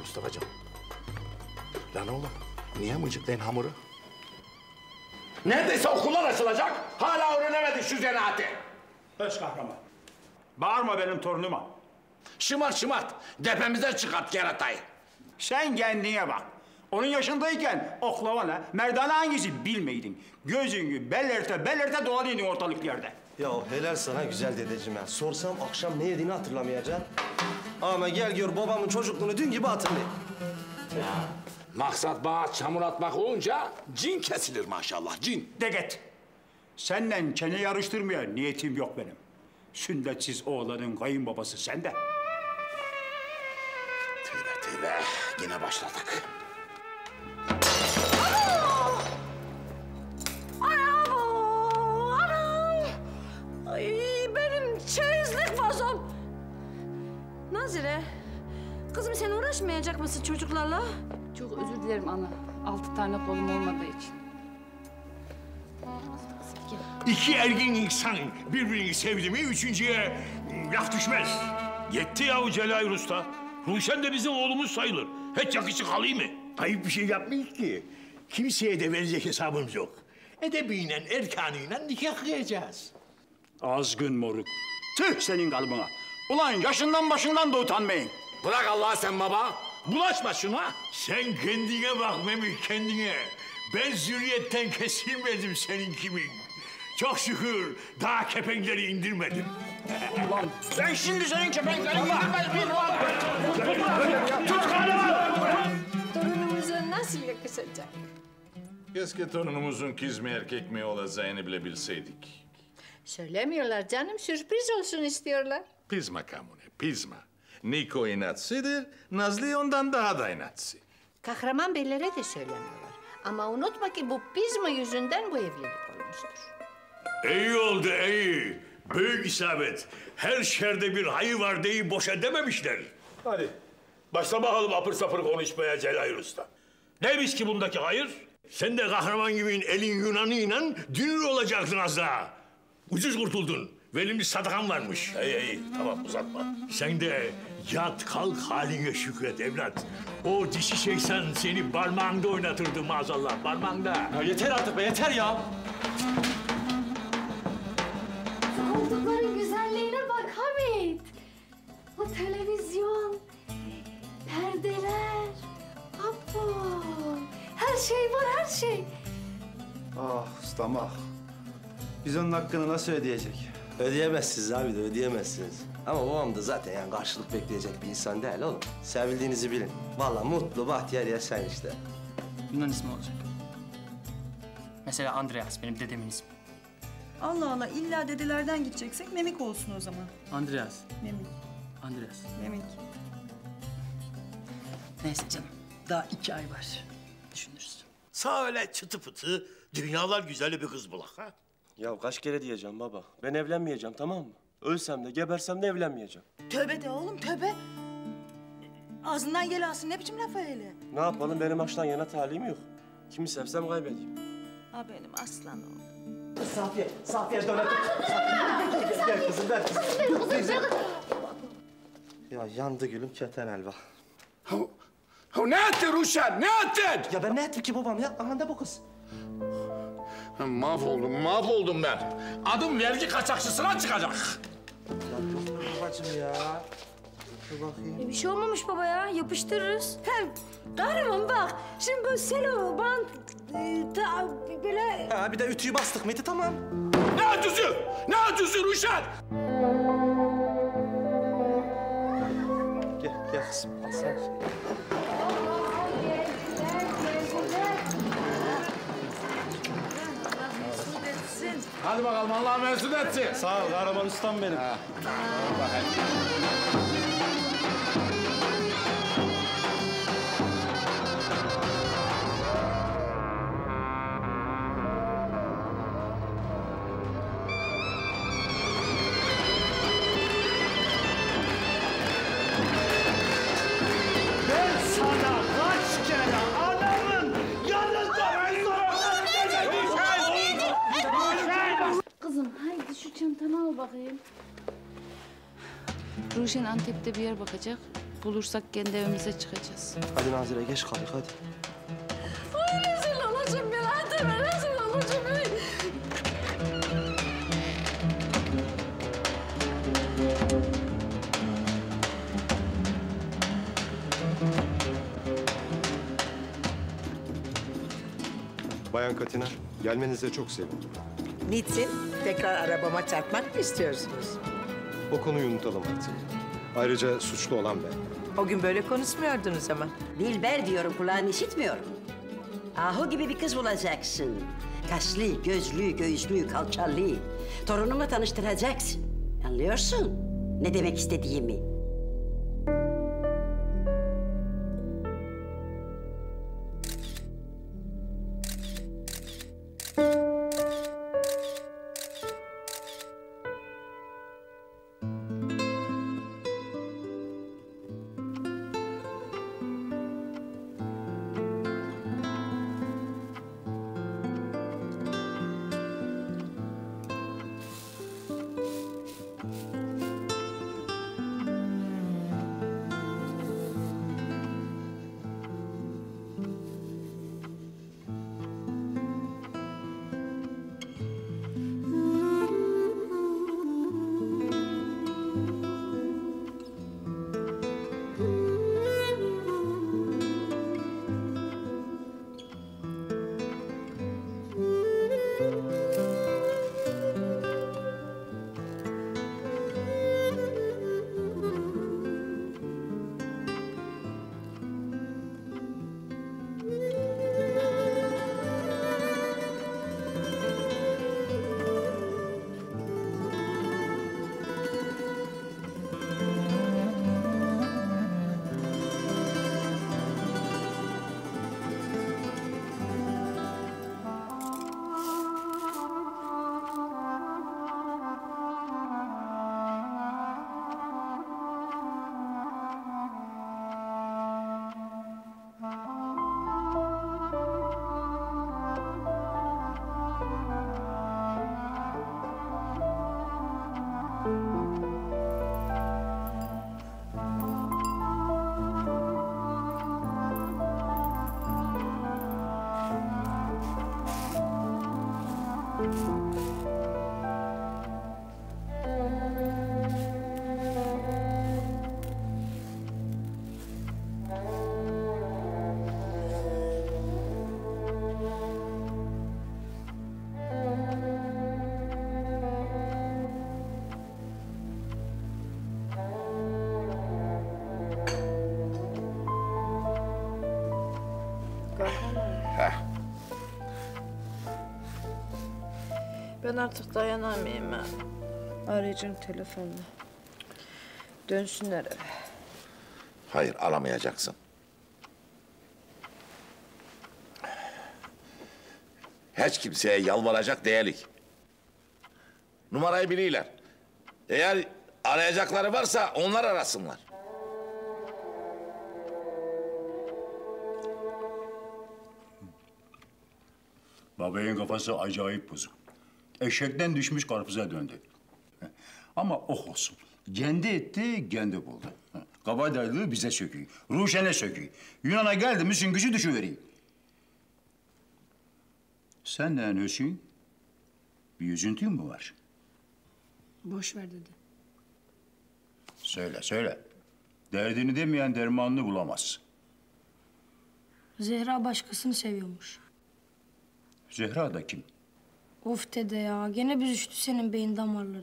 Mustafa'cığım. Lan oğlum, niye mıcıklayın hamuru? Neredeyse okullar açılacak, hala öğrenemedin şu zanaatı. Öz kahraman. Bağırma benim torunuma. Şımart, tepemize çıkart keratayı. Sen kendine bak. Onun yaşındayken oklavana, merdane hangisi bilmeydin. Gözünü belirte dolanıyordun ortalık yerde. Ya helal sana güzel dedeciğim ya. Sorsam akşam ne yediğini hatırlamayacaksın. Ama gel gör babamın çocukluğunu dün gibi hatırlayayım. Maksat bana çamur atmak olunca cin kesilir maşallah, cin. De git. Seninle çene yarıştırmaya niyetim yok benim. Sünnetsiz oğlanın kayınbabası sende. Tövbe, yine başladık. Ay benim çeyizlik vazom. Nazire, kızım sen uğraşmayacak mısın çocuklarla? Çok özür dilerim ana. 6 tane kolum olmadığı için. İki ergin insan birbirini sevdi mi üçüncüye laf düşmez. Yetti yahu Celal Usta. Ruşen de bizim oğlumuz sayılır. Hiç yakışık alayım mı? Ayıp bir şey yapmayız ki. Kimseye de verecek hesabımız yok. Edebiyle, erkanıyla nikah kıyacağız. Azgın moruk. Tüh senin kalıbına. Ulan yaşından başından da utanmayın. Bırak Allah'a sen baba, bulaşma şuna. Sen kendine bak Memik, kendine. Ben zürriyetten kesilmedim senin gibi. Çok şükür daha kepenkleri indirmedim. Ulan ben şimdi senin kepenklerini indirmez lan. Tut kanımı! Torunumuza nasıl yakışacak? Keşke torunumuzun kız mı erkek mi olacağını bile bilseydik. Söylemiyorlar canım, sürpriz olsun istiyorlar. Pizma Kamune, pizma. Niko inatsıdır, Nazlı ondan daha da inatsı. Kahraman beylere de söylemiyorlar. Ama unutma ki bu pizma yüzünden bu evlilik olmuştur. İyi oldu, iyi. Büyük isabet. Her şerde bir hayır var deyip boşa dememişler. Hadi başla bakalım apır sapır konuşmaya Celal Usta. Neymiş ki bundaki hayır? Sen de kahraman gibi elin Yunan'ıyla dünür olacaktın az daha. Ucuz kurtuldun. Verimli sadakan varmış. İyi, tamam uzatma. Sen de yat kalk haline şükret evlat. O dişi şeytan seni parmağında oynatırdı maazallah, parmağında. Ya yeter artık be, yeter ya. Koltukların güzelliğine bak Hamit. O televizyon, perdeler, abo. Her şey var, her şey. Ah ustam ah. Biz onun hakkını nasıl ödeyecek? Ödeyemezsiniz abi de ödeyemezsiniz. Ama babam da zaten yani karşılık bekleyecek bir insan değil oğlum. Sevildiğinizi bilin. Vallahi mutlu, bahtiyar yaşayın işte. Yunan ismi olacak. Mesela Andreas, benim dedemin ismi. Allah Allah, illa dedelerden gideceksek Memik olsun o zaman. Andreas. Memik, Andreas. Memik. Neyse canım, daha 2 ay var. Düşünürüz. Sağ öyle çıtı pıtı, dünyalar güzeli bir kız bulak ha. Ya kaç kere diyeceğim baba? Ben evlenmeyeceğim, tamam mı? Ölsem de gebersem de evlenmeyeceğim. Tövbe de oğlum, tövbe. Ağzından gel alsın, ne biçim laf öyle? Ne yapalım, benim aşktan yana talihim yok. Kimi sevsem kaybedeyim. Ha benim aslan oğlum. Safiye dön hadi. Gel kızım, ver kızım. Ya yandı gülüm, keten helva. Ne ettin Ruşen, ne ettin? Ya ben ne ettim ki babam ya? Aha da bu kız. Mahvoldum ben. Adım vergi kaçakçısına çıkacak. Ya babacığım ya. Dur bakayım. Bir şey olmamış baba ya, yapıştırırız. Hem kahraman bak, şimdi bu selo, bant, böyle... Ha bir de ütüyü bastık mıydı tamam. Ne ütüsü? Ne ütüsü Ruşen? Gel kızım, al sen. Hadi bakalım, Allah mesut etsin. Sağ ol, kahraman ustam benim. Ben sana kaç kere adamın yanında Kızım haydi şu çantanı al bakayım. Ruşen Antep'te bir yer bakacak. Bulursak kendi evimize çıkacağız. Hadi Nazire geç kaldık hadi. Ay rezil olacağım ben. Hadi ben rezil olacağım ben. Bayan Katina, gelmenize çok sevindim. Niçin? Tekrar arabama çarpmak mı istiyorsunuz? O konuyu unutalım artık. Ayrıca suçlu olan ben. O gün böyle konuşmuyordunuz ama. Dilber diyorum, kulağın işitmiyorum. Ahu gibi bir kız bulacaksın. Kaslı, gözlü, göğüslü, kalçalı. Torunumla tanıştıracaksın. Anlıyorsun ne demek istediğimi? Ben artık dayanamayayım ha. Arayacağım telefonla. Dönsünler eve. Hayır, alamayacaksın. Hiç kimseye yalvaracak değilik. Numarayı biliyorlar. Eğer arayacakları varsa onlar arasınlar. Babayın kafası acayip bozuk. Eşekten düşmüş karpuza döndü. Ama oh olsun. Kendi etti, kendi buldu. Kabadayılığı bize söküyor. Ruşen'e söküyor. Yunan'a geldi mi süngüsü düşüveriyor. Senden Hüsnü, bir üzüntün mü var? Boş ver dedi. Söyle, söyle. Derdini demeyen dermanını bulamaz. Zehra başkasını seviyormuş. Zehra da kim? Of dede ya, gene büzüştü senin beyin damarları.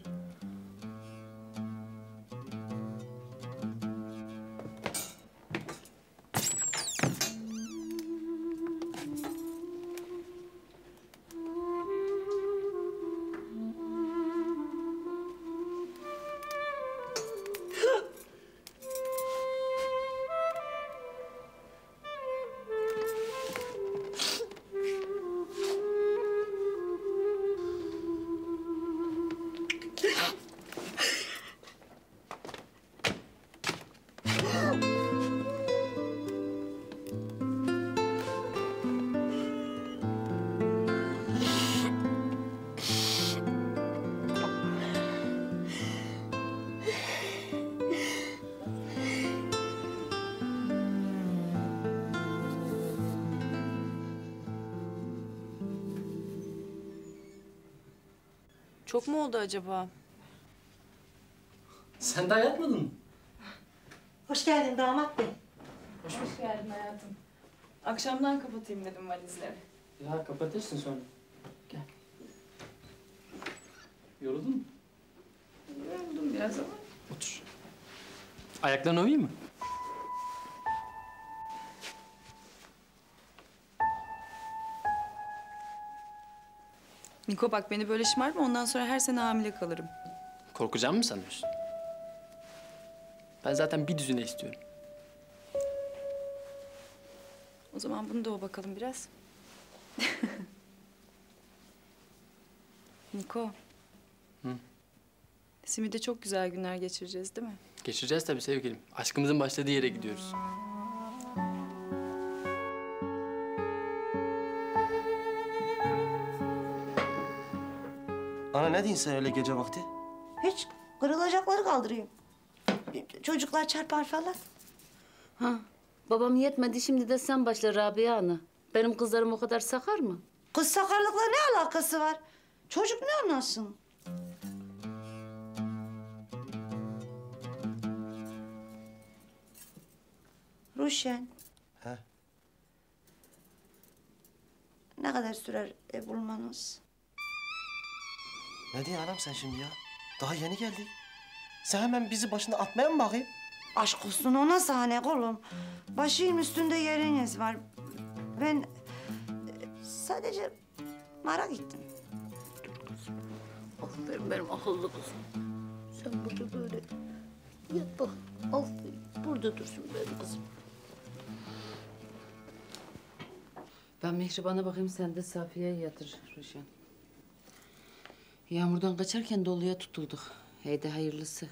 Çok mu oldu acaba? Sen daha yatmadın mı? Hoş geldin damat bey. Hoş geldin hayatım. Akşamdan kapatayım dedim valizleri. Ya kapatırsın sonra. Gel. Yoruldun mu? Yoruldum biraz ama. Otur. Ayaklarını ovayım mı? Niko bak beni böyle şımartma, ondan sonra her sene hamile kalırım. Korkacağımı mı sanıyorsun? Ben zaten bir düzine istiyorum. O zaman bunu da o bakalım biraz. Niko. Hı? Simide çok güzel günler geçireceğiz değil mi? Geçireceğiz tabii sevgilim. Aşkımızın başladığı yere gidiyoruz. Ana ne diyorsun sen öyle gece vakti? Hiç kırılacakları kaldırayım. Çocuklar çarpar falan. Ha, babam yetmedi şimdi de sen başla Rabia ana. Benim kızlarım o kadar sakar mı? Kız sakarlıkla ne alakası var? Çocuk ne anlasın? Ruşen. He. Ne kadar sürer bulmanız? Ne diyorsun anam sen şimdi ya? Daha yeni geldik. Sen hemen bizi başına atmaya mı bakayım? Aşk olsun o nasıl hani oğlum? Başım üstünde yeriniz var. Ben sadece merak ettim. Aferin benim akıllı kızım. Sen burada böyle yat bak. Aferin. Burada dursun benim kızım. Ben Mihriban'a bakayım, sen de Safiye'ye yatır Ruşen. Yağmurdan kaçarken doluya tutulduk. Heydi hayırlısı.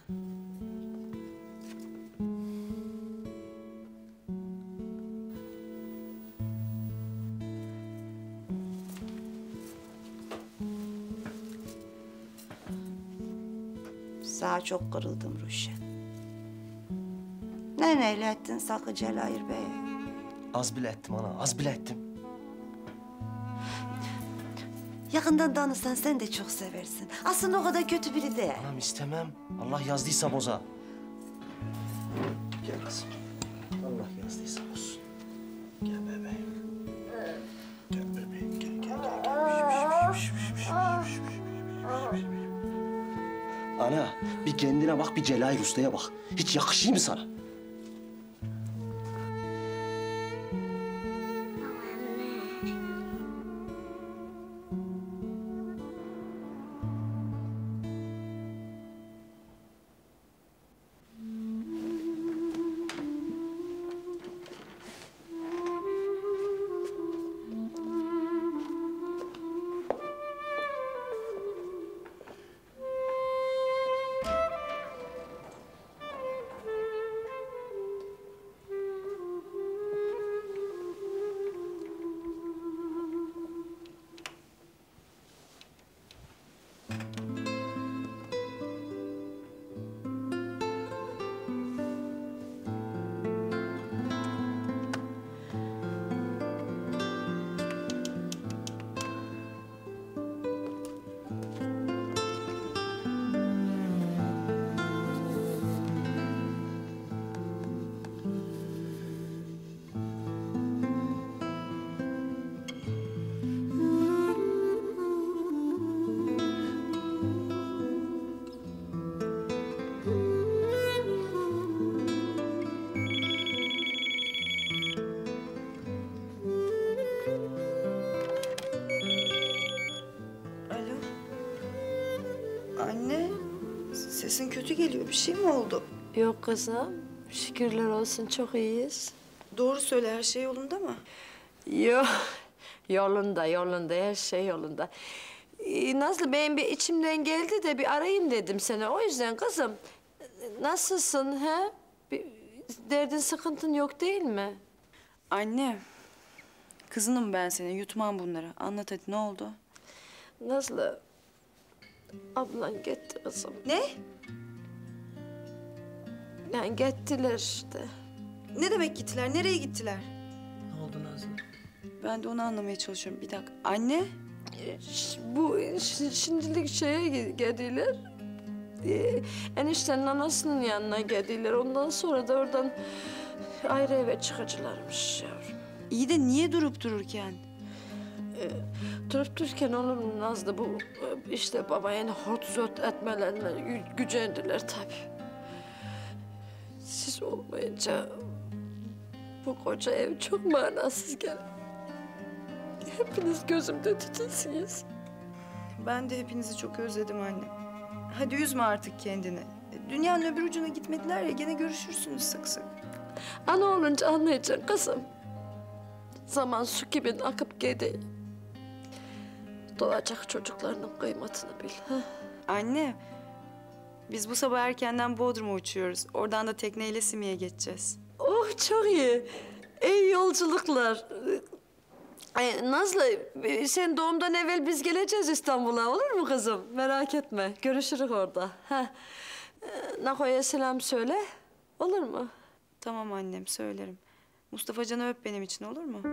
Sana çok kırıldım Ruşen. Ne neyle ettin Sakı Celayir Bey? Az bile ettim ana, az bile ettim. Yakından tanısan sen de çok seversin. Aslında o kadar kötü biri değil. Anam istemem. Allah yazdıysa boza. Gel kızım. Allah yazdıysa olsun. Gel bebeğim. Gel bebeğim, gel, gel, gel. Ana, bir kendine bak, bir Celayir Usta'ya bak. Hiç yakışıyor mu sana? Anne, sesin kötü geliyor. Bir şey mi oldu? Yok kızım. Şükürler olsun çok iyiyiz. Doğru söyle, her şey yolunda mı? Yok. Yolunda her şey yolunda. Nazlı benim bir içimden geldi de bir arayayım dedim seni. O yüzden kızım nasılsın he? Bir derdin sıkıntın yok değil mi? Anne, kızınım ben senin. Yutmam bunları. Anlat hadi, ne oldu? Nazlı, ablan gitti kızım. Ne? Yani gittiler işte. Ne demek gittiler? Nereye gittiler? Ne oldu Nazlı? Ben de onu anlamaya çalışıyorum. Bir dakika. Anne, Şimdilik şeye gidiyorlar. Eniştenin anasının yanına gidiyorlar. Ondan sonra da oradan ayrı eve çıkacılarmış yavrum. İyi de niye durup dururken? Durup dururken oğlum Nazlı bu işte babayın hot zot etmelerine gücendiler tabii. Siz olmayınca bu koca ev çok manasız gelir. Hepiniz gözümde tütünsünüz. Ben de hepinizi çok özledim anne. Hadi üzme artık kendini. Dünyanın öbür ucuna gitmediler ya, gene görüşürsünüz sık sık. Ana olunca anlayacaksın kızım. Zaman su gibi akıp gidiyor. Doğacak çocuklarının kıymetini bil. Ha? Anne, biz bu sabah erkenden Bodrum'a uçuyoruz. Oradan da tekneyle Simi'ye geçeceğiz. Oh çok iyi. İyi yolculuklar. Nazlı, sen doğumdan evvel biz geleceğiz İstanbul'a, olur mu kızım? Merak etme, görüşürüz orada. Nako'ya selam söyle, olur mu? Tamam annem, söylerim. Mustafa Can'ı öp benim için, olur mu?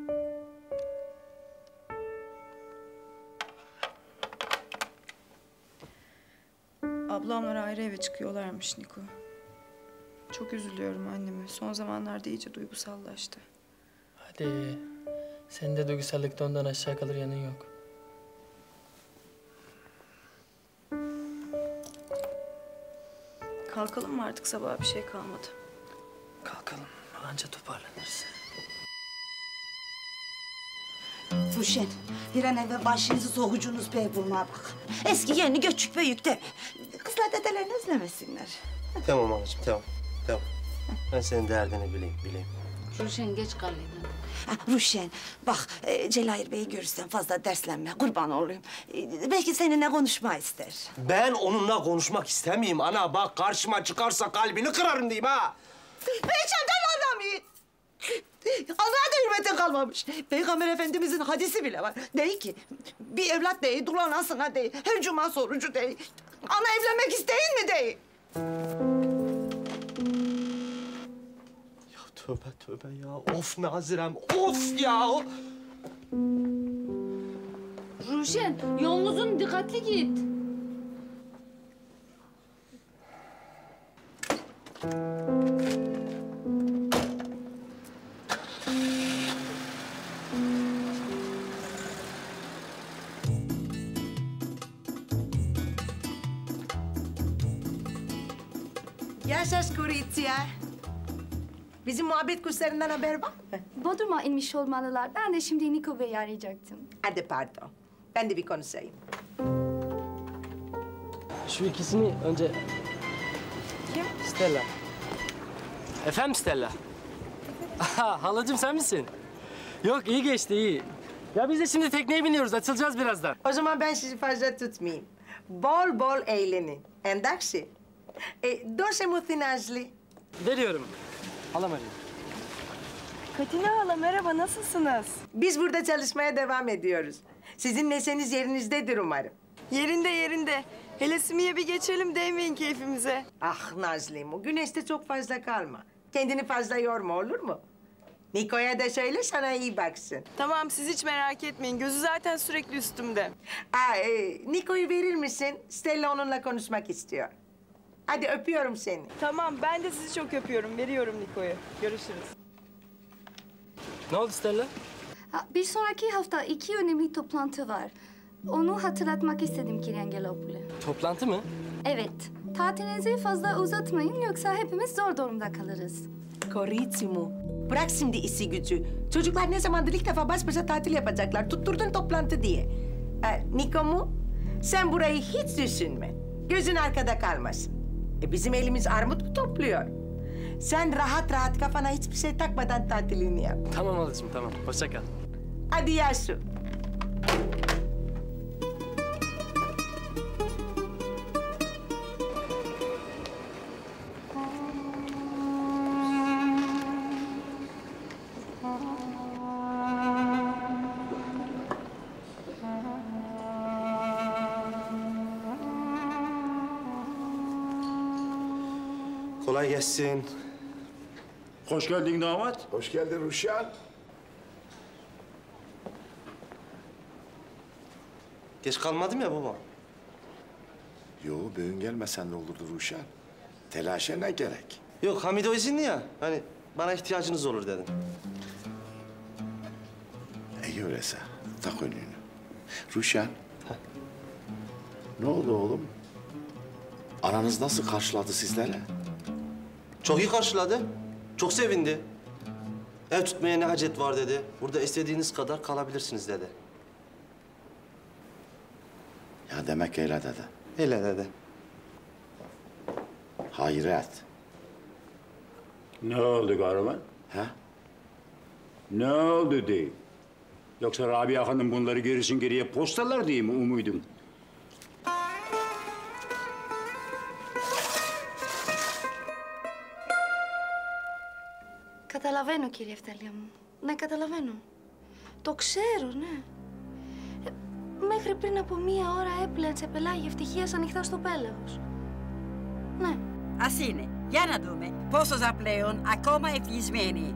Ablamlar ayrı eve çıkıyorlarmış Niko. Çok üzülüyorum anneme. Son zamanlarda iyice duygusallaştı. Hadi. Senin de duygusallıkta ondan aşağı kalır yanın yok. Kalkalım mı artık, sabaha bir şey kalmadı. Kalkalım. Anca toparlanırız. Ruşen, bir an evvel başınızı sokucunuz bey bulmaya bak. Eski yeni göçük ve yük deme. Kızlar dedelerini özlemesinler. Tamam anacığım, tamam. Tamam. Ben senin derdini bileyim. Ruşen geç kaldın. Ruşen, bak Celayir Bey'i görürsen fazla derslenme, kurban olayım. Belki seninle konuşma ister. Ben onunla konuşmak istemeyeyim ana. Bak karşıma çıkarsa kalbini kırarım diyeyim ha. Ben senden anlamayayım. Allah'a da hürmetin kalmamış. Peygamber Efendimizin hadisi bile var. Değil ki, bir evlat değil, dul anasına değil, her cuma sorucu değil. Ana evlenmek isteyin mi değil? Tövbe ya. Of Nazirem, of ya. Ruşen, yolunuzun dikkatli git. Yaşas Kuritya. Bizim muhabbet kurslarından haber var mı? Bodrum'a inmiş olmalılar. Ben de şimdi Niko Bey'i arayacaktım. Hadi pardon. Ben de bir konuşayım. Şu ikisini önce... Kim? Stella. Efendim Stella? Aha, halacığım sen misin? Yok iyi geçti iyi. Ya biz de şimdi tekneye biniyoruz, açılacağız birazdan. O zaman ben sizi fazla tutmayayım. Bol bol eğlenin. Endaksi. Dose mu Nazlı. Veriyorum. Halam arıyor. Katina hala merhaba, nasılsınız? Biz burada çalışmaya devam ediyoruz. Sizin neşeniz yerinizdedir umarım. Yerinde. Hele Simi'ye bir geçelim, değmeyin keyfimize. Ah Nazlı'm, o güneşte çok fazla kalma. Kendini fazla yorma, olur mu? Niko'ya da söyle, sana iyi baksın. Tamam, siz hiç merak etmeyin. Gözü zaten sürekli üstümde. Niko'yu verir misin? Stella onunla konuşmak istiyor. Hadi öpüyorum seni. Tamam, ben de sizi çok öpüyorum. Veriyorum Niko'yu. Görüşürüz. Ne oldu Stella? Bir sonraki hafta 2 önemli toplantı var. Onu hatırlatmak istedim Kiryangelopoul'e. Toplantı mı? Evet. Tatilinizi fazla uzatmayın yoksa hepimiz zor durumda kalırız. Koritsimo. Bırak şimdi işi gücü. Çocuklar ne zamandır ilk defa baş başa tatil yapacaklar. Tutturdun toplantı diye. Niko mu? Sen burayı hiç düşünme. Gözün arkada kalmasın. Bizim elimiz armut mu topluyor? Sen rahat rahat kafana hiçbir şey takmadan tatilini yap. Tamam halacığım tamam. Hoşça kal. Hadi Yasu. Kolay gelsin. Hoş geldin damat. Hoş geldin Ruşen. Geç kalmadım ya babam. Yo, bugün gelmesen ne olurdu Ruşen? Telaşa ne gerek? Yok, Hamide o izinli ya. Hani bana ihtiyacınız olur dedim. İyi öyleyse. Tak önlüğünü. Ruşen. Ne oldu oğlum? Ananız nasıl karşıladı sizleri? Çok iyi karşıladı. Çok sevindi. Ev tutmaya ne hacet var dedi. Burada istediğiniz kadar kalabilirsiniz dedi. Ya demek öyle dedi. Öyle dedi. Hayret. Ne oldu kahraman? Ha? Ne oldu diyeyim? Yoksa Rabia Hanım bunları gerisin geriye postalar diye mi umuydun? Καταλαβαίνω, κύριε Ευτέλεια μου. Ναι, καταλαβαίνω. Το ξέρω, ναι. Μέχρι πριν από 1 ώρα έπλαινε πελάγια ευτυχίας ανοιχτά στο πέλαγος. Ναι. Ας είναι. Για να δούμε πόσος πλέον ακόμα ευτυχισμένοι.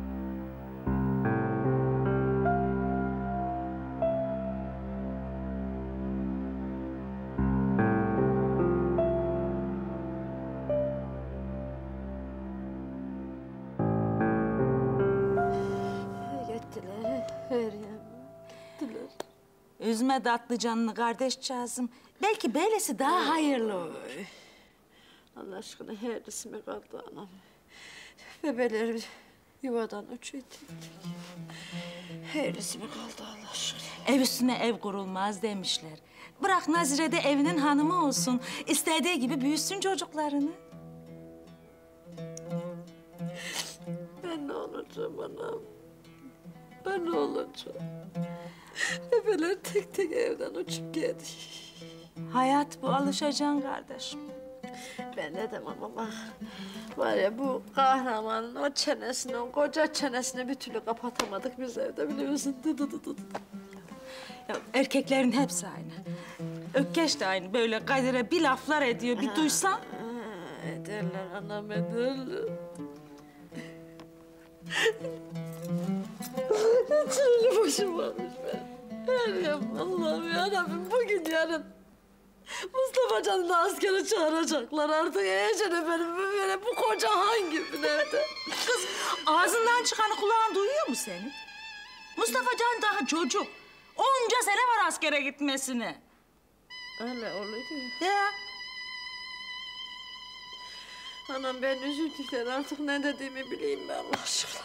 Üzme tatlı canını kardeşcağızım. Belki böylesi daha hayırlı. Allah aşkına hayırlısı mı kaldı anam? Bebeler yuvadan uçuyor. Hayırlısı mı kaldı Allah aşkına? Ev üstüne ev kurulmaz demişler. Bırak Nazire de evinin hanımı olsun. İstediği gibi büyüsün çocuklarını. Ben ne olacağım anam? Ben ne olacağım? Bebeler tek tek evden uçup geldi. Hayat bu, alışacaksın kardeşim. Ben ne demem ama var ya bu kahramanın o çenesini, o koca çenesini bir türlü kapatamadık biz evde biliyorsun. Ya erkeklerin hepsi aynı. Ökkeş de aynı, böyle Kadir'e bir laflar ediyor, bir duysan. Ederler anam, ederler. Çırılı başım varmış ben. Allah'ım yarabbim, bugün yarın Mustafa Can'ı da askere çağıracaklar artık. Ecele benim böyle bu koca hangi nerede? Kız ağzından çıkanı kulağın duyuyor mu senin? Mustafa Can daha çocuk. Onca sene var askere gitmesine. Öyle oluyor. Ya. Anam ben üzüntüden artık ne dediğimi bileyim ben Allah aşkına.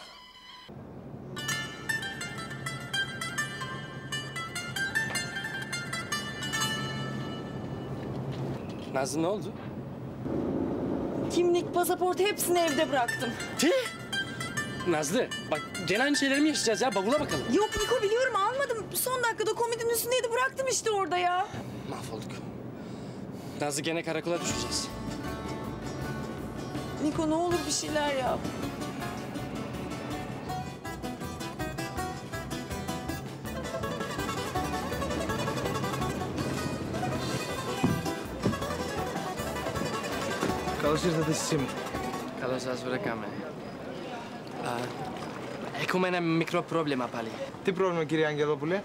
Nazlı ne oldu? Kimlik, pasaport hepsini evde bıraktım. Nazlı bak gene aynı şeyleri mi yaşayacağız ya? Bavula bakalım. Yok Niko biliyorum almadım. Son dakikada komodinin üstündeydi bıraktım işte orada ya. Mahvolduk. Nazlı gene karakola düşeceğiz. Niko ne olur bir şeyler yap. Καλώς ήρθατε στη ΣΥΜ. Καλώς σας βρήκαμε. Έχουμε ένα μικρό πρόβλημα πάλι. Τι πρόβλημα, κύριε Αγγελόπουλε?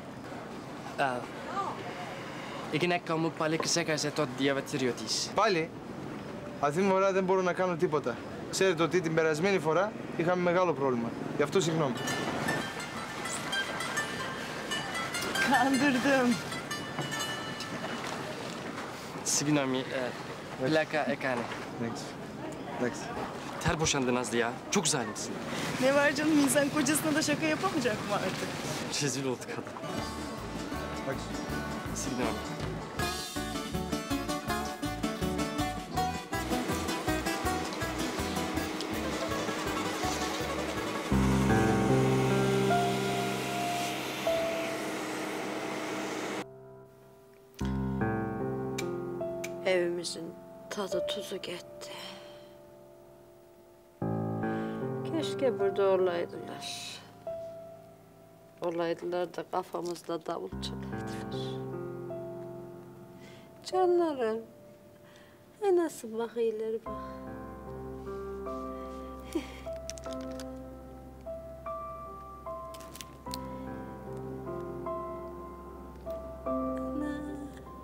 Η γυναίκα μου πάλι ξέχασε το διαβατήριο της. Πάλι? Αυτή τη φορά δεν μπορώ να κάνω τίποτα. Ξέρετε ότι την περασμένη φορά είχαμε μεγάλο πρόβλημα. Γι' αυτό συγγνώμη. Kandırdım. Sibinami, plaka ekane. Εντάξει. Ter boşandı Nazlı ya. Çok zalimsin. Ne var canım insan kocasına da şaka yapamayacak mı artık? Rezil olduk kadın. Sibinami. Evimizin tadı tuzu gitti. Keşke burada olaydılar. Olaydılar da kafamızda davul çalaydılar. Canlarım, nasıl bakıyorlar bak. Ana.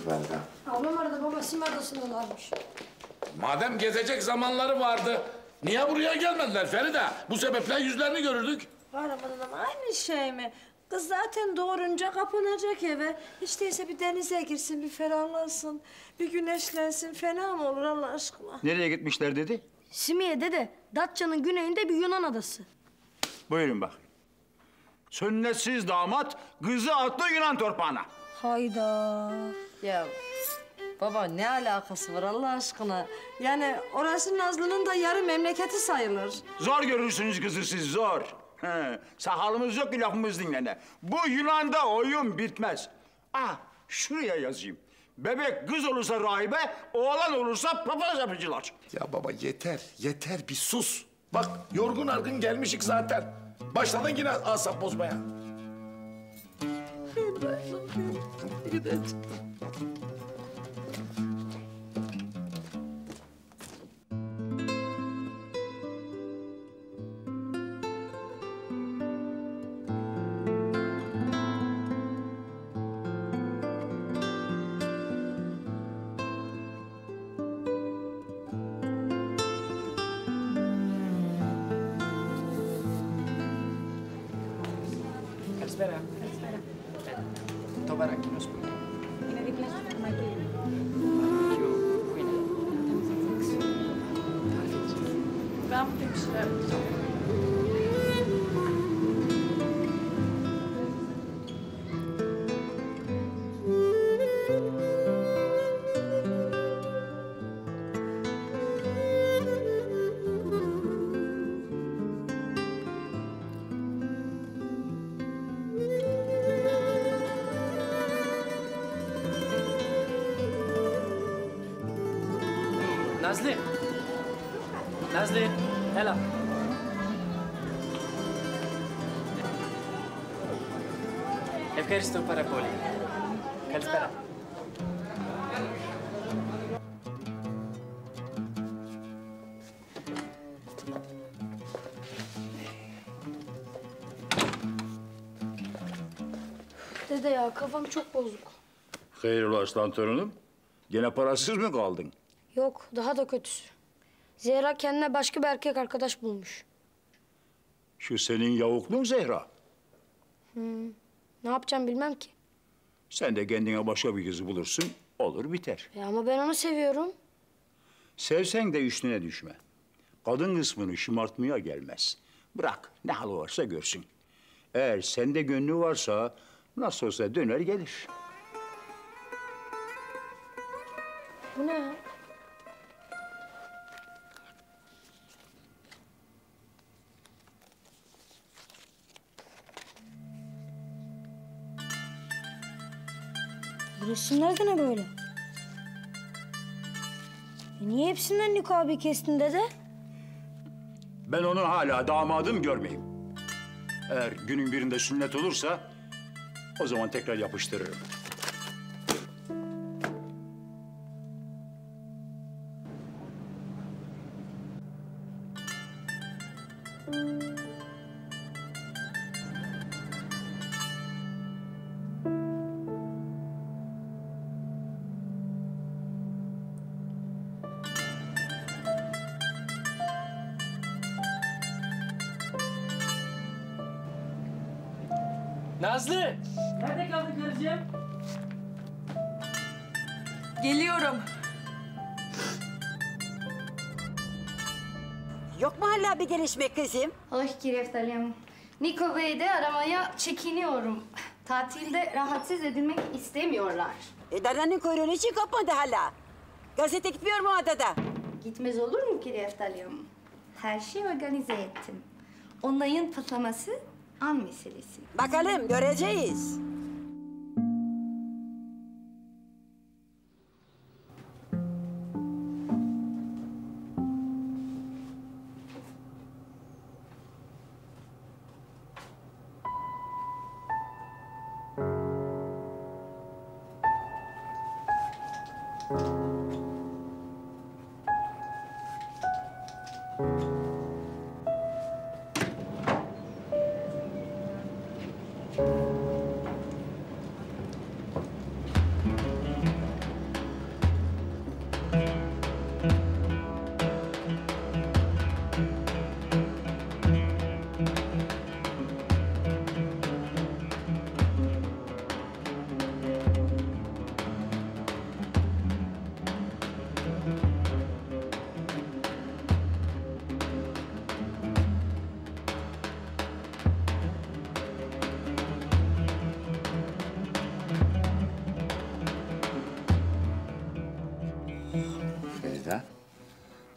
benden. Ablam arada babasının adasındalarmış. Madem gezecek zamanları vardı, niye buraya gelmediler Feride? Bu sebeple yüzlerini görürdük. Arabadan ama aynı şey mi? Kız zaten doğurunca kapanacak eve. Hiç değilse bir denize girsin, bir ferahlansın, bir güneşlensin. Fena mı olur Allah aşkına? Nereye gitmişler dedi? Simiye dede, Datça'nın güneyinde bir Yunan adası. Buyurun bak. Sünnetsiz damat kızı attı Yunan torpağına. Hayda. Ya baba ne alakası var Allah aşkına? Yani orası Nazlı'nın da yarı memleketi sayılır. Zor görürsünüz kızı siz, zor. He, sakalımız yok ki lafımız dinlene. Bu Yunan'da oyun bitmez. Ah, şuraya yazayım. Bebek kız olursa rahibe, oğlan olursa papaz yapıcılar. Ya baba yeter, yeter bir sus. Bak yorgun argın gelmişik zaten. Başladın yine asap bozmaya. Καλησπέρα. Το βαράκι να σου πω. Είναι δίπλα στο φαρμακείο. Πού είναι? Ben bu demişler. Nazlı. Nazlı, έλα. Ευχαριστώ πάρα πολύ. Καλησπέρα. Dede ya kafam çok bozuk. Hayrola aslan torunum? Gene parasız mı kaldın? Yok daha da kötüsü. Zehra kendine başka bir erkek arkadaş bulmuş. Şu senin yavukluğun Zehra. Ne yapacağım bilmem ki. Sen de kendine başka bir kızı bulursun, olur biter. Ama ben onu seviyorum. Sevsen de üstüne düşme. Kadın kısmını şımartmaya gelmez. Bırak, ne halı varsa görsün. Eğer sende gönlü varsa nasıl olsa döner gelir. Bu ne ya? Bu resimler de ne böyle? Niye hepsinden Niko abi kestin dede? Ben onu hala damadım görmeyeyim. Eğer günün birinde sünnet olursa o zaman tekrar yapıştırırım. Nazlı! Nerede kaldın karıcığım? Geliyorum. Yok mu hala bir gelişme kızım? Ay Kireftalyam. Niko Bey'i de aramaya çekiniyorum. Tatilde rahatsız edilmek istemiyorlar. Darlanın kuyruğunu hiç kopmadı hala. Gazete gitmiyor mu adada? Gitmez olur mu Kireftalyam? Her şeyi organize ettim. Onayın patlaması an meselesi. Bakalım göreceğiz.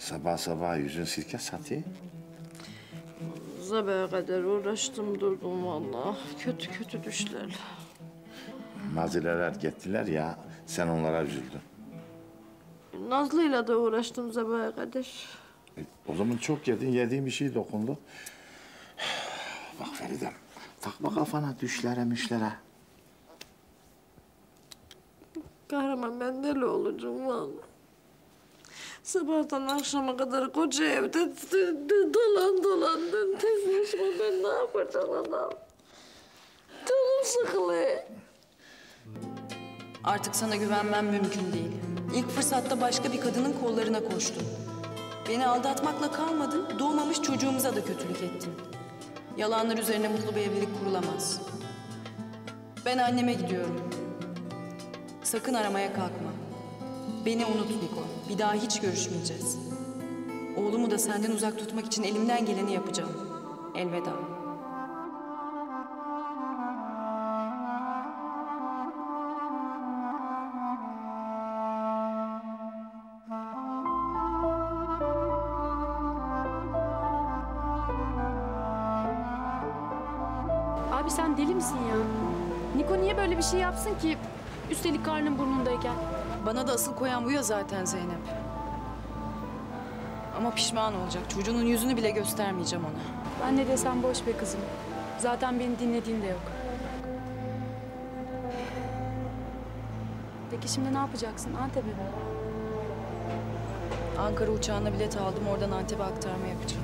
Sabah sabah yüzün sirke satıyor. Sabaha kadar uğraştım durdum vallahi. Kötü kötü düşler. Nazileler gittiler ya, sen onlara üzüldün. Nazlı'yla da uğraştım sabaha kadar. O zaman çok yedin, yediğin bir şey dokundu. Bak Feridem, takma kafana düşlere müşlere. Kahraman ben deli olacağım vallahi. Sabahtan akşama kadar koca evde dolandım. Tek başıma ben ne yapacağım adam? Canım sıkılıyor. Artık sana güvenmem mümkün değil. İlk fırsatta başka bir kadının kollarına koştun. Beni aldatmakla kalmadın, doğmamış çocuğumuza da kötülük ettin. Yalanlar üzerine mutlu bir evlilik kurulamaz. Ben anneme gidiyorum. Sakın aramaya kalkma. Beni unut Niko. Bir daha hiç görüşmeyeceğiz. Oğlumu da senden uzak tutmak için elimden geleni yapacağım. Elveda. Abi sen deli misin ya? Niko niye böyle bir şey yapsın ki? Üstelik karnın burnundayken. Bana da asıl koyan bu ya zaten Zeynep. Ama pişman olacak. Çocuğunun yüzünü bile göstermeyeceğim ona. Ben ne desem boş be kızım. Zaten beni dinlediğin de yok. Peki şimdi ne yapacaksın? Antep'e mi? Ankara uçağına bilet aldım. Oradan Antep'e aktarma yapacağım.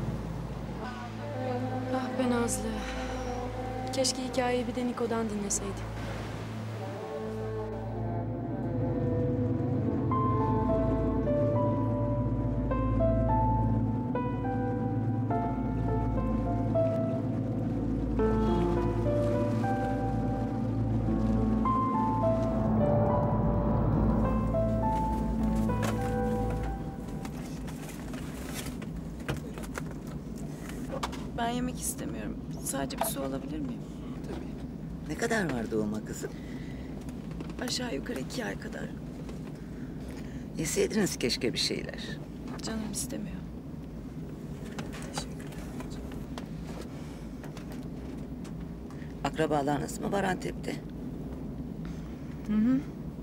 Ah be Nazlı. Keşke hikayeyi bir de Niko'dan dinleseydim. Ben yemek istemiyorum. Sadece bir su alabilir miyim? Ne kadar var doğuma kızım? Aşağı yukarı 2 ay kadar. Yeseydiniz keşke bir şeyler. Canım istemiyor. Akrabalarınız mı var Antep'te? Hı hı.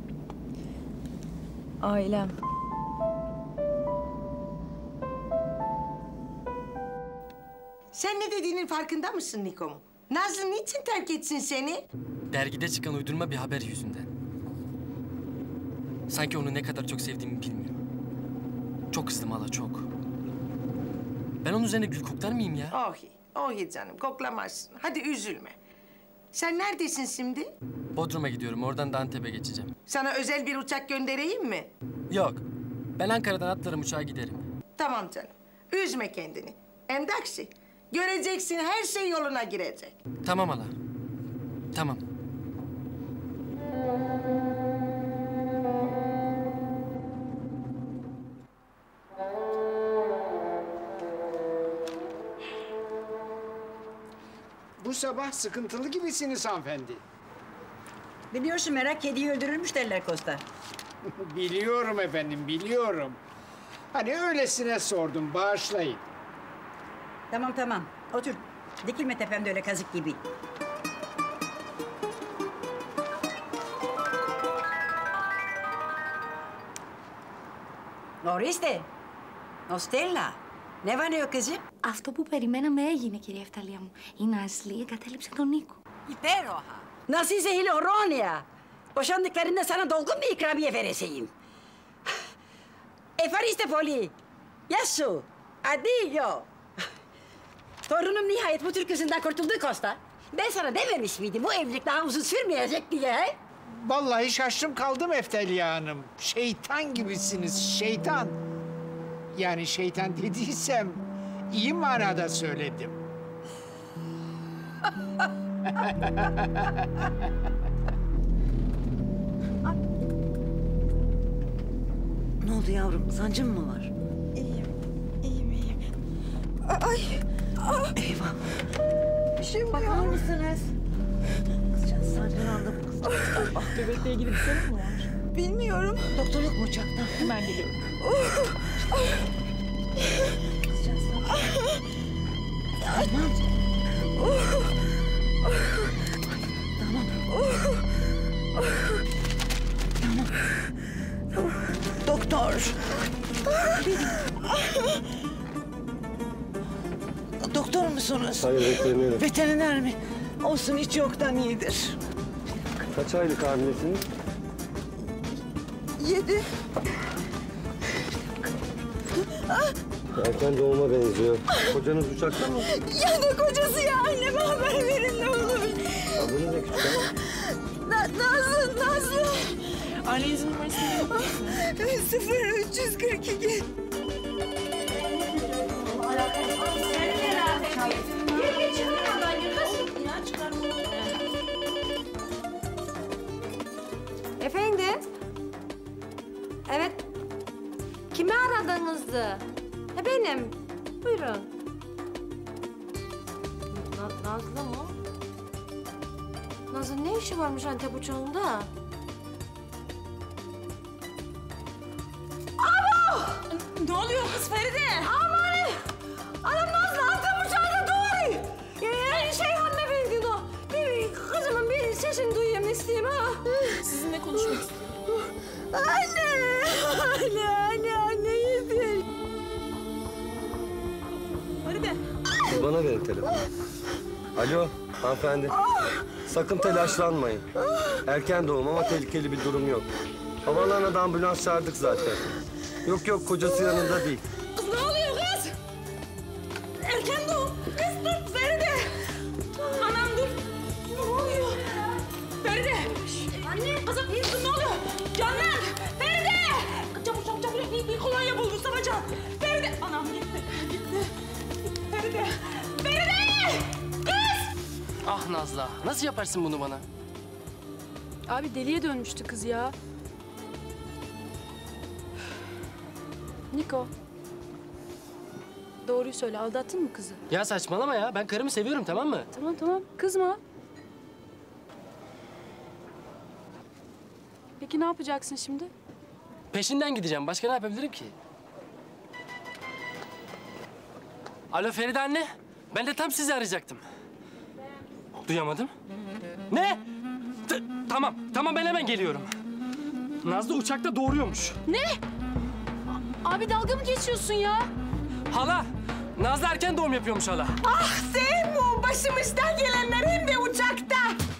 Ailem. Sen ne dediğinin farkında mısın Niko'm? Nazlı niçin terk etsin seni? Dergide çıkan uydurma bir haber yüzünden. Sanki onu ne kadar çok sevdiğimi bilmiyor. Çok kızdım hala, çok. Ben onun üzerine gül koklar mıyım ya? Ohi canım, koklamazsın. Hadi üzülme. Sen neredesin şimdi? Bodrum'a gidiyorum, oradan da Antep'e geçeceğim. Sana özel bir uçak göndereyim mi? Yok, ben Ankara'dan atlarım uçağa giderim. Tamam canım, üzme kendini. Endaksi, göreceksin her şey yoluna girecek. Tamam hala, tamam. Bu sabah sıkıntılı gibisiniz hanımefendi. Biliyorsun merak kediyi öldürürmüş derler Costa. Biliyorum efendim, biliyorum. Hani öylesine sordum, bağışlayın. Tamam tamam, otur. Dikilme tepemde öyle kazık gibi. Ορίστε. Ο Στέλλα. Ne var ne yok kızım? Αυτό που περιμέναμε έγινε, κυρία Εφταλία μου. Η Νάσλη εγκατέλειψε τον Νίκο. İperoha. Nasıl zehirli Oronia? Boşandıklarında sana dolgun bir ikramiye vereceğim. Efariste poli. Yasu. Adillo. Torunum nihayet bu Türk kızından kurtuldu Costa. Ben sana dememiş miydim bu evlilik daha uzun sürmeyecek diye? He? Vallahi şaştım kaldım Eftelya Hanım. Şeytan gibisiniz, şeytan. Yani şeytan dediysem iyi manada söyledim. Ne oldu yavrum? Sancın mı var? İyiyim. Ay! Eyvah! Bir şey oluyor. Bakar mısınız? Kızcağız sancın aldı bu kız. Bebekle ilgili bir sorun mu var? Bilmiyorum. Doktor yok mu uçakta? Hemen geliyorum. Doktor. Doktor musunuz? Hayır, veterinerim. Veteriner mi? Olsun, hiç yoktan iyidir. Kaç aylık hamilesiniz? 7. Erken doğuma benziyor. Kocanız uçakta mı? Ya ne kocası ya? Anneme haber verin ne olur. Adınız ne küçük hanım? Nazlı. Annenizin numarasını verir misin? 0342. Efendim? Evet. Kimi aradınızdı? Benim. Buyurun. Nazlı mı? Nazlı ne işi varmış Antep uçağında? Abo! Ne oluyor kız Feride? Aman! Anam Nazlı Antep uçağında doğru. Hanımefendi o. Bir kızımın bir sesini duyayım isteyeyim ha. Sizinle konuşmak istiyorum. Anne yeter. Feride. Siz bana verin telefonu. Alo, hanımefendi. Sakın telaşlanmayın. Erken doğum ama tehlikeli bir durum yok. Havalarına da ambulans çağırdık zaten. Yok, kocası yanında değil. Kız ne oluyor kız? Erken doğum. Kız dur Feride. Anam dur. Ne oluyor? Feride. Anne. Kızım ne oluyor? Canan. Feride. Çabuk. Bir kolonya bul Mustafa Can. Feride. Anam gitti. Feride. Kız. Ah Nazlı, nasıl yaparsın bunu bana? Abi deliye dönmüştü kız ya. Niko. Doğruyu söyle, aldattın mı kızı? Ya saçmalama ya, ben karımı seviyorum tamam mı? Tamam, kızma. Peki ne yapacaksın şimdi? Peşinden gideceğim, başka ne yapabilirim ki? Alo Feride anne, ben de tam sizi arayacaktım. Duyamadım. Ne? Tamam ben hemen geliyorum. Nazlı uçakta doğuruyormuş. Ne? Abi dalga mı geçiyorsun ya? Hala, Nazlı erken doğum yapıyormuş hala. Ah Seymo, başımızdan gelenler hem de uçakta.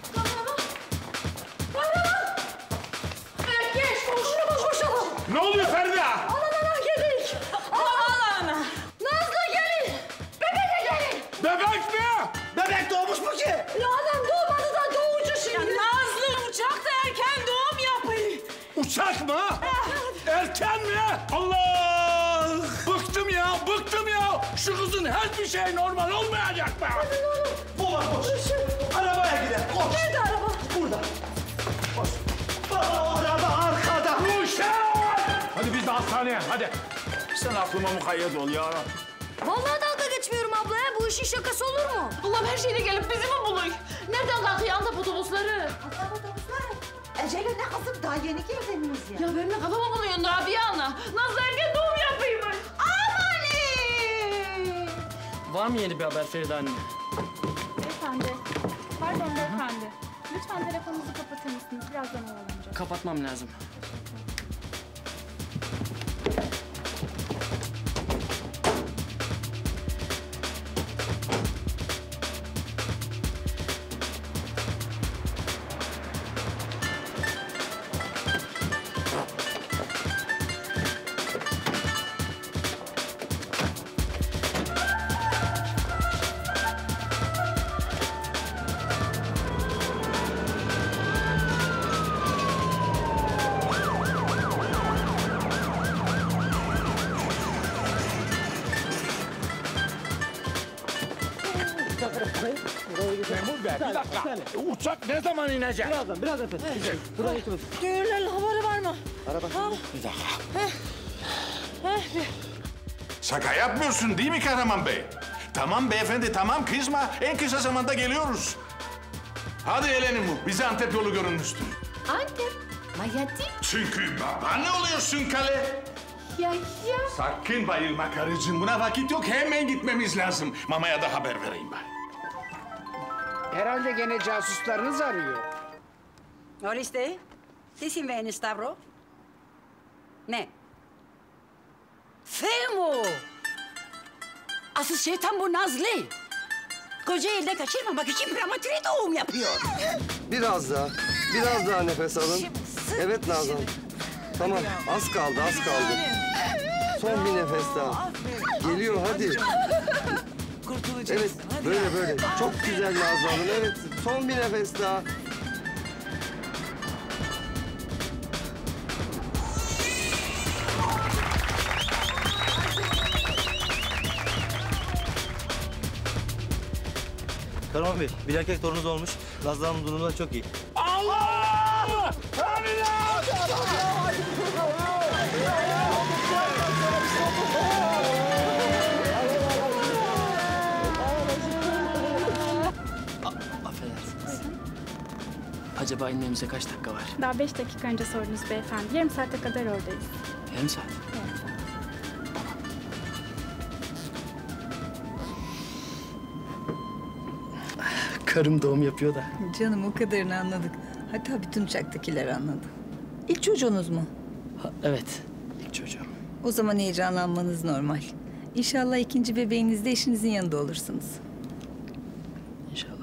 Geç, koşalım. Ne oluyor Feride? Ana geldik. Ana. Nazlı gelin. Bebek gelin. Bebek mi? Bebek doğmuş mu ki? Ya adam doğmadı da doğucu şimdi. Ya Nazlı uçakta erken doğum yapıyor. Uçak mı? Erken mi? Allah! Bıktım ya. Şu kızın hiçbir şey normal olmayacak mı? Koş. Arabaya gidelim. Koş. Nerede araba? Burada. Koş. Araba arkada. Hadi biz de hastaneye hadi. Sen aklıma mukayyet ol ya. Vallahi dalga geçmiyorum abla ya. Bu işin şakası olur mu? Allah'ım her şeyine gelip bizi mi buluyor? Nereden kalkıyor Antep otobüsleri? Ecele ne kızım, daha yeni girdiniz ya. Ya benim de kafama buluyorsun Rabia ana. Nazlı erken doğum yapayım. Var mı yeni bir haber Feride anne? Beyefendi. Pardon beyefendi. Lütfen telefonunuzu kapatır mısınız? Birazdan oyalanacak. Kapatmam lazım. Memur bey bir dakika. Uçak ne zaman inecek? Birazdan efendim. Buradan geçiniz. Düğünlerin haberi var mı? Araba. Bir dakika. Şaka yapmıyorsun değil mi Kahraman Bey? Tamam beyefendi tamam kızma. En kısa zamanda geliyoruz. Hadi Elenimu bize Antep yolu görünmüştür. Antep? Mayati? Çünkü baba ne oluyorsun kale? Yaşa. Sakın bayılma karıcığım. Buna vakit yok. Hemen gitmemiz lazım. Mamaya da haber vereyim ben. Herhalde gene casuslarınız arıyor. Oriste, sesin verin Stavro. Ne? Femo! Asıl şeytan bu Nazlı. Koca elde kaçırmamak için prematüre doğum yapıyor. Biraz daha nefes alın. Evet Nazan. Tamam, az kaldı. Son bir nefes daha. Geliyor, hadi. Evet, böyle. Çok güzel Nazlı Hanım, evet. Son bir nefes daha. Karaman Bey, bir erkek torununuz olmuş. Nazlı Hanım durumu da çok iyi. Allah! Affedersiniz. Acaba inmemize kaç dakika var? Daha 5 dakika önce sordunuz beyefendi. Yarım saate kadar oradayız. Yarım saat. Evet. Karım doğum yapıyor da. Canım o kadarını anladık. Hatta bütün uçaktakiler anladı. İlk çocuğunuz mu? Evet, ilk çocuğum. O zaman heyecanlanmanız normal. İnşallah ikinci bebeğinizde eşinizin yanında olursunuz. İnşallah.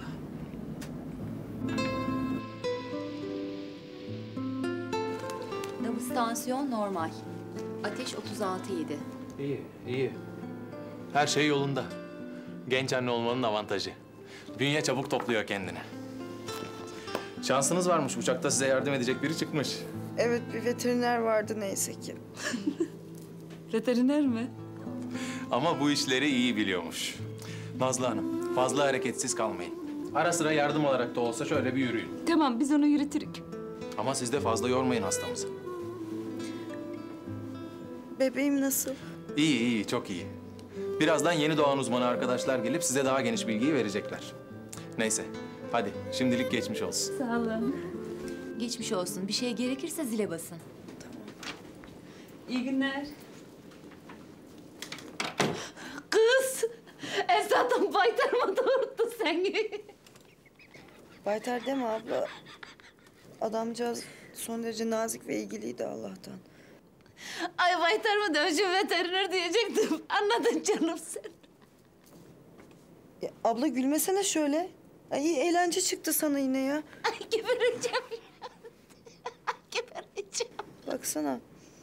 Nabız tansiyon normal. Ateş 36,7. İyi. Her şey yolunda. Genç anne olmanın avantajı. Bünye çabuk topluyor kendini. Şansınız varmış. Uçakta size yardım edecek biri çıkmış. Evet, bir veteriner vardı neyse ki. Veteriner mi? Ama bu işleri iyi biliyormuş. Nazlı Hanım, fazla hareketsiz kalmayın. Ara sıra yardım olarak da olsa şöyle bir yürüyün. Tamam, biz onu yürütürük. Ama siz de fazla yormayın hastamızı. Bebeğim nasıl? İyi, çok iyi. Birazdan yeni doğan uzmanı arkadaşlar gelip size daha geniş bilgiyi verecekler. Neyse, hadi şimdilik geçmiş olsun. Sağ olun. Geçmiş olsun. Bir şey gerekirse zile basın. İyi günler. Kız, Esat'ın baytarma doğurttu seni. Baytar deme abla. Adamcağız son derece nazik ve ilgiliydi Allah'tan. Ay baytarma dövüşüm veteriner diyecektim. Anladın canım sen. Ya, abla gülmesene şöyle. Ay eğlence çıktı sana yine ya. Ay gebereceğim ya. Gebereceğim. Baksana.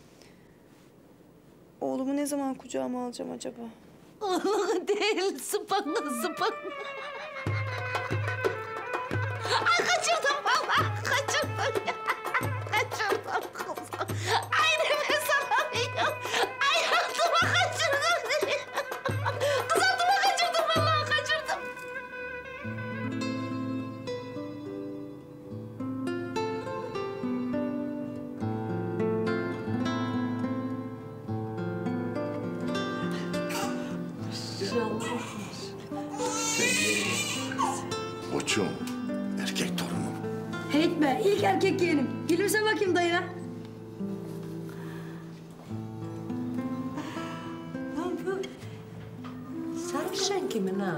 Oğlumu ne zaman kucağıma alacağım acaba? Oğlum değil, sıpanla. Ay kaçırdım vallahi, kaçırdım ya. Kaçırdım kızım. Ay nefes alamıyorum. Ay altıma kaçırdım diye. Kız altıma kaçırdım vallahi kaçırdım. Koçum, erkek torunum. Heyt be, ilk erkek yeğenim. Gülümse bakayım dayına. Sarışın kimin ha?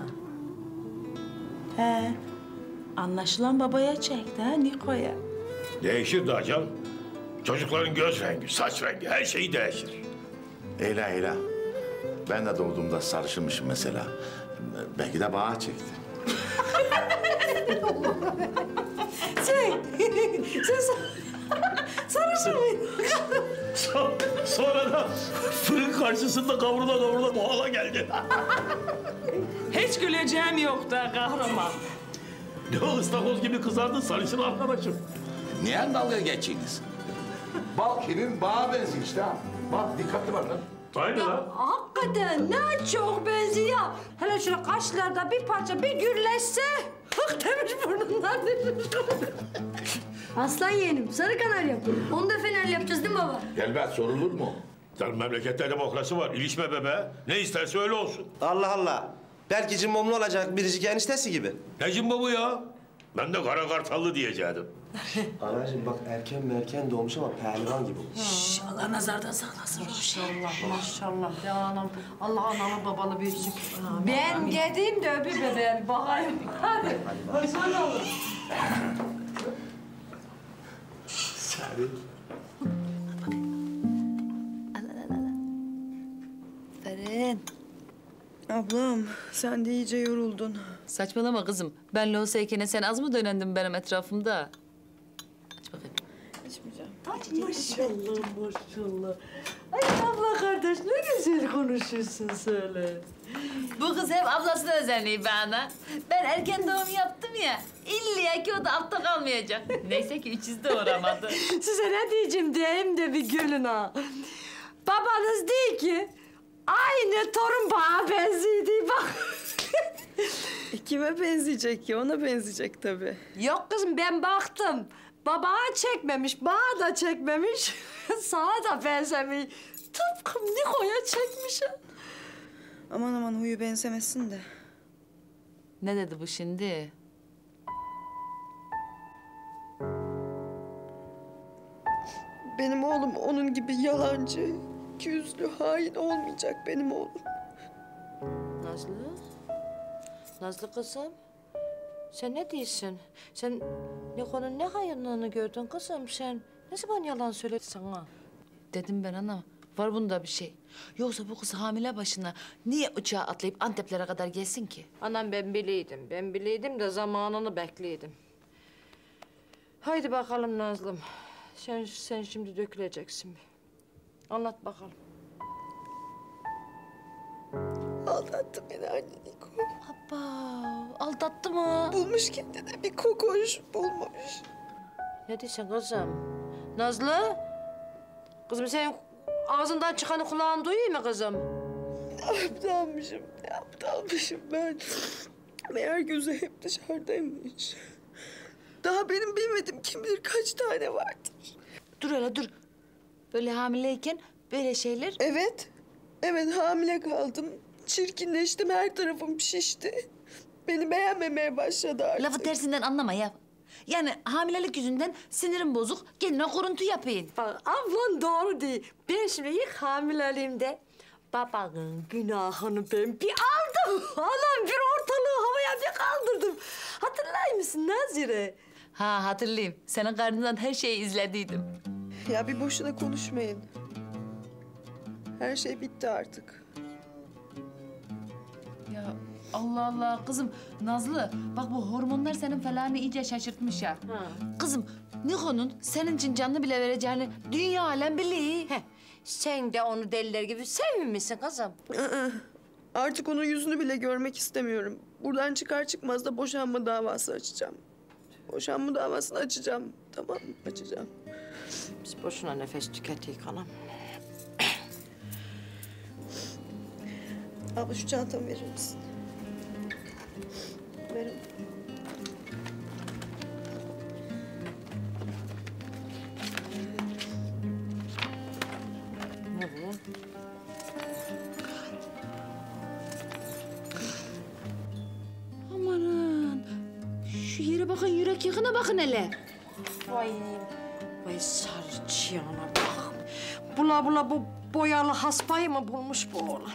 He. Anlaşılan babaya çekti ha Niko'ya. Değişir daha canım. Çocukların göz rengi, saç rengi, her şeyi değişir. Eyle. Ben de doğduğumda sarışınmışım mesela. Belki de bağa çekti. Sen sarışın mıydın? Sonra da fırın karşısında kavrula bu hala geldi. Hiç güleceğim yok da kahraman. Ne o ıstakoz gibi kızardın sarışın arkadaşım. Niye dalga geçiniz? Bal kimin bağa benziyor işte ha. Bak dikkatli bak lan. Aynı lan. Hakikaten ne çok benziyor. Hele şöyle kaşlarda bir parça bir gürleşse. Hık demiş burnundan. Aslan yeğenim, sarı kanaryam. Onu da fenerli yapacağız değil mi baba? Elbet sorulur mu? Sen memlekette demokrasi var. İlişme bebe. Ne isterse öyle olsun. Allah Allah. Belki cimbomlu olacak biricik eniştesi gibi. Ne cimbo bu ya? Ben de kara kartallı diyecektim. Anacığım bak erken doğmuş ama pehlivan gibi olmuş. Şş, Allah nazardan saklasın. Maşallah, maşallah. Ya anam, Allah analı babalı büyüsün. Ben gideyim de öpeyim bebeğim, bakayım. Hadi, hoşçakal olun. Sari. Ferin. Ablam sen de iyice yoruldun. Saçmalama kızım. Ben Loğusa'yken sen az mı dönendin benim etrafımda? Aç bakayım. İçmeyeceğim. Maşallah, maşallah. Ay abla kardeş ne güzel konuşuyorsun söyle. Bu kız hep ablasına özeniyor bana. Ben erken doğum yaptım ya. İlla ki o da altta kalmayacak. Neyse ki üçüz de uğramadı. Size ne diyeceğim diyeyim de bir gülün ha. Babanız değil ki aynı torun bana benziydi bak. Kime benzeyecek ki? Ona benzeyecek tabii. Yok kızım ben baktım. Babana çekmemiş, bana da çekmemiş. Sana da benzemiyor. Tıpkı Niko'ya çekmiş. Aman aman huyu benzemesin de. Ne dedi bu şimdi? Benim oğlum onun gibi yalancı, ikiyüzlü, hain olmayacak benim oğlum. Nazlı? Nazlı kızım? Sen ne diyorsun? Sen Niko'nun ne hayırlığını gördün kızım sen? Ne zaman yalan söyledin sana? Dedim ben ana. Var bunda bir şey. Yoksa bu kız hamile başına niye uçağa atlayıp Anteplere kadar gelsin ki? Anam ben biliydim. Ben biliydim de zamanını bekliydim. Haydi bakalım Nazlım. Sen şimdi döküleceksin. Anlat bakalım. Aldattı beni anne Niko. Abba, aldattı mı? Bulmuş kendine bir kokoş bulmuş. Ne diyorsun kızım? Nazlı? Kızım senin ağzından çıkanı kulağın duyuyor mu kızım? Ne aptalmışım ben. Meğer gözü hep dışarıdaymış. Daha benim bilmediğim kim bilir kaç tane vardır. Dur hele dur. Böyle hamileyken böyle şeyler... Evet hamile kaldım. Çirkinleştim, her tarafım şişti. Beni beğenmemeye başladı artık. Lafı tersinden anlama ya. Yani hamilelik yüzünden sinirim bozuk, kendine kuruntu yapayım. Bak ablan doğru değil. Ben şimdi ilk hamileliğimde babanın günahını ben bir aldım. Anam bir ortalığı havaya bir kaldırdım. Hatırlar mısın Nazire? Ha hatırlayayım. Senin karnından her şeyi izlediydim. Ya bir boşuna konuşmayın. Her şey bitti artık. Ya Allah Allah kızım Nazlı bak bu hormonlar senin felanı iyice şaşırtmış ya. Kızım Niko'nun senin için canını bile vereceğini dünya alem biliyor. Sen de onu deliler gibi sevmemişsin kızım. Artık onun yüzünü bile görmek istemiyorum. Buradan çıkar çıkmaz da boşanma davası açacağım. Boşanma davasını açacağım. Tamam mı? Açacağım. Biz boşuna nefes tükettik anam. Abla şu çantamı verir misin? Verin. Ne bu? Amanın. Şu yere bakın yürek yakına bakın hele. Vay sarıçıyana bak. Bula bu boyalı haspayı mı bulmuş bu oğlan?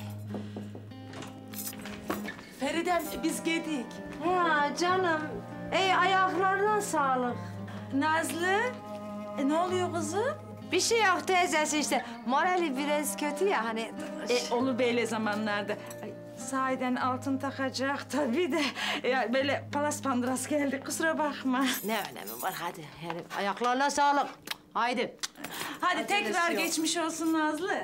Feridem biz geldik. Ha canım. Ayaklarına sağlık. Nazlı. Ne oluyor kızım? Bir şey yok teyzesi işte. Morali biraz kötü ya hani. Olur böyle zamanlarda. Ay, sahiden altın takacak tabii de. Ya böyle palas pandıras geldi kusura bakma. Ne önemi var hadi. Yani ayaklarına sağlık. Haydi. Hadi tekrar geçmiş olsun Nazlı.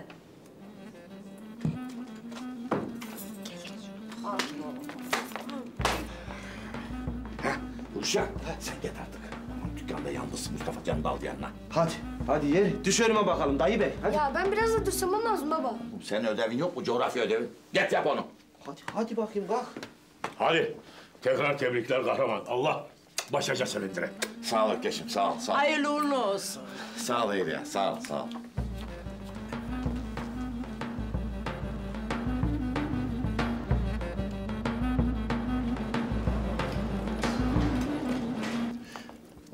Ruşen, sen git artık. Aman dükkanda yalnızsın Mustafa, canını da al yanına. Hadi ye. Düş önüme bakalım dayı bey. Hadi. Ya ben biraz da dursamam lazım baba. Senin ödevin yok mu? Coğrafya ödevin. Git yap onu. Hadi bakayım kalk. Hadi. Tekrar tebrikler kahraman. Allah başaca sevindire. Sağ ol Ökkeş'im, sağ ol. Hayırlı uğurlu olsun. Sağ ol İlya, sağ ol.